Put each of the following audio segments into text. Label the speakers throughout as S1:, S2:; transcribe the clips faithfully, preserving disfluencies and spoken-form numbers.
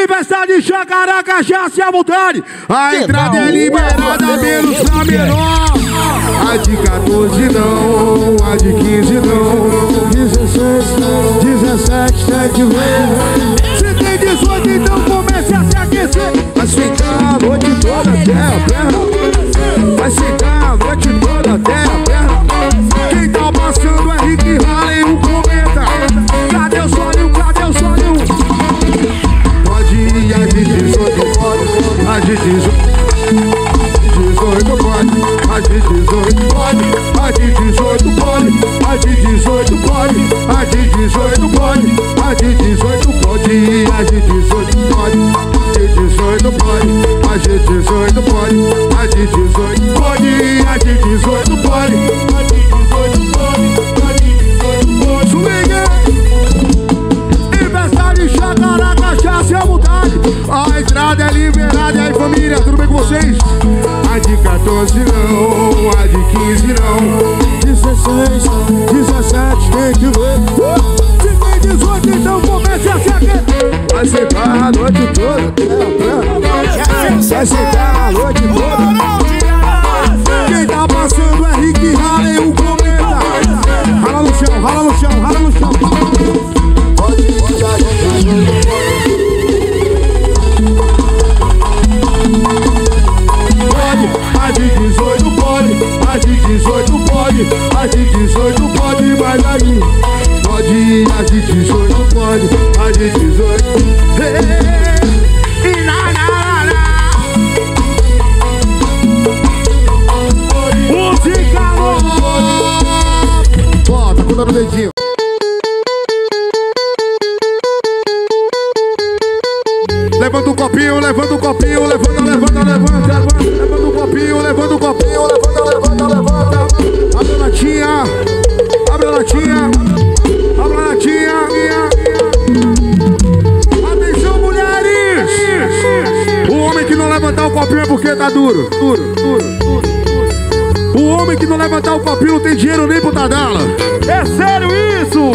S1: Tempestade, Chacará, cachaça e à vontade. A entrada é liberada, menos pra menor. A de quatorze não, a de quinze não.
S2: dezesseis, dezessete, tem que ver.
S1: Se tem dezoito, então comece a se aquecer.
S2: Vai sentar a noite toda até a perna. Vai sentar a noite toda até a perna.
S1: Quem tá passando é Rick Raleigh, um comenta. Cadê o sonho, cadê o sonho?
S2: Pode ir, a de dezoito pode. A de dezoito pode. A de dezoito pode.
S1: A de dezoito pode, a de dezoito pode, a de dezoito pode,
S2: A de dezoito pode. A de dezoito pode. A de dezoito pode. A de dezoito pode.
S1: a de dezoito pode, a de dezoito pode, a de dezoito pode, a de dezoito pode. Swing! Tempestade, Chacará, cachaça e à vontade. A entrada é liberada. E aí, família, tudo bem com vocês?
S2: A de quatorze não, a de quinze não.
S1: dezesseis, dezessete, tem que ver. Se tem dezoito, então comece a se aquecer.
S2: Vai sentar a noite toda até a perna. Vai sentar a noite toda.
S1: Quem tá passando é Rick Raleigh, um comenta. Rala no chão, rala no chão, rala no chão.
S2: Pode ir, pode ir.
S1: A de dezoito pode, a de dezoito pode, a de dezoito pode, mas aí
S2: Pode ir, a de dezoito pode. A de dezoito.
S1: E na na na música nova.
S2: Bota, cuida no dedinho.
S1: Levanta o copinho, levanta o copinho, levanta, levanta, levanta, levanta, levanta o copinho, levanta o copinho, levanta, levanta, levanta. Abre a latinha, abre a latinha, abre a latinha. Atenção, mulheres! O homem que não levantar o copinho é porque tá duro, duro, duro, duro. O homem que não levantar o copinho não tem dinheiro nem pro Tadala. É sério isso?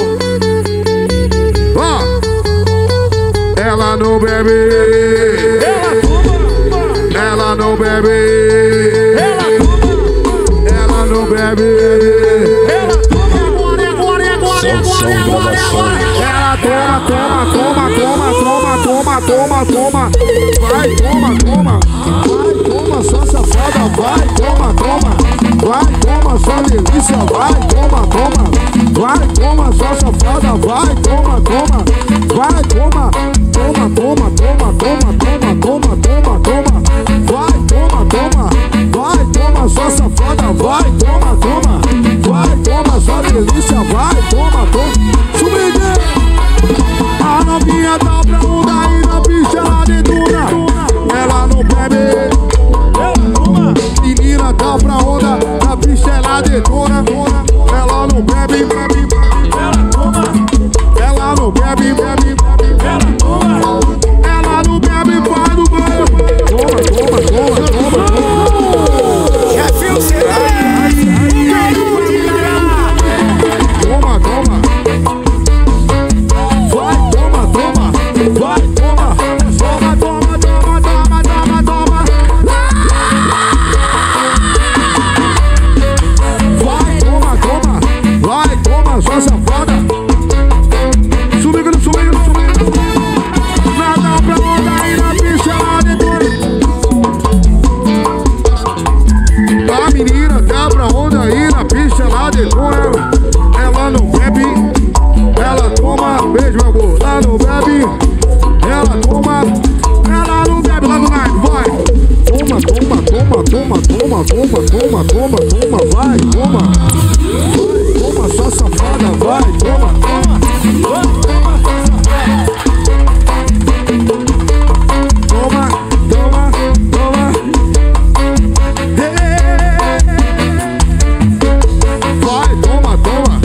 S1: Ó. Ela não bebe, ela toma, ela não bebe, ela toma, ela não bebe, ela toma, agora, agora, agora, agora, agora, ela toma, toma, toma, toma, toma, toma, toma, toma, vai, toma, toma, vai, toma, só safada, vai, toma, toma, vai, toma, só delícia, vai, toma, toma, vai, toma, só safada, vai, toma, toma, vai, toma. Toma, toma, toma, toma, toma, toma, toma, toma. Vai, toma, toma. Vai, toma, só safada. Vai, toma, toma. Vai, toma, só delícia. Vai, toma, toma. Subir. A novinha tá pra onda e na pista ela detona. Ela não bebe. Menina tá pra onda, na pista ela detona. Ela não bebe, bebe, bebe. Ela toma. Ela não bebe, bebe, bebe. Ela toma. Ela não bebe, vai no banho. Toma, toma, toma, toma, toma. Já viu, será? Toma, toma. Vai, toma, toma. Vai, toma. Toma, toma, toma, toma, toma, toma. Vai, toma, toma. Vai, toma, só safada. Subindo, subindo, subindo. Nada pra onda aí na pista ela detona. A menina tá pra onda aí na pista ela detona. Ela não bebe, ela toma. Beijo, meu amor. Ela não bebe, ela toma. Ela não bebe, lá no night, vai. Toma, toma, toma, toma, toma, toma, toma, toma, toma, vai, toma. Vai, toma, só safada, vai, toma, toma. Toma, toma, toma. Vai, toma, toma.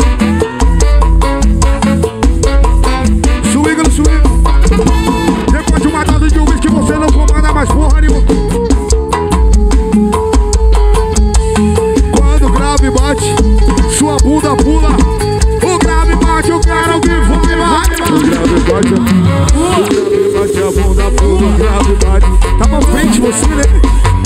S1: Swing, swing. Depois de uma dose de uísque você não comanda mais porra nenhuma.
S2: da fuga, gravidade. Tá pra frente você, né?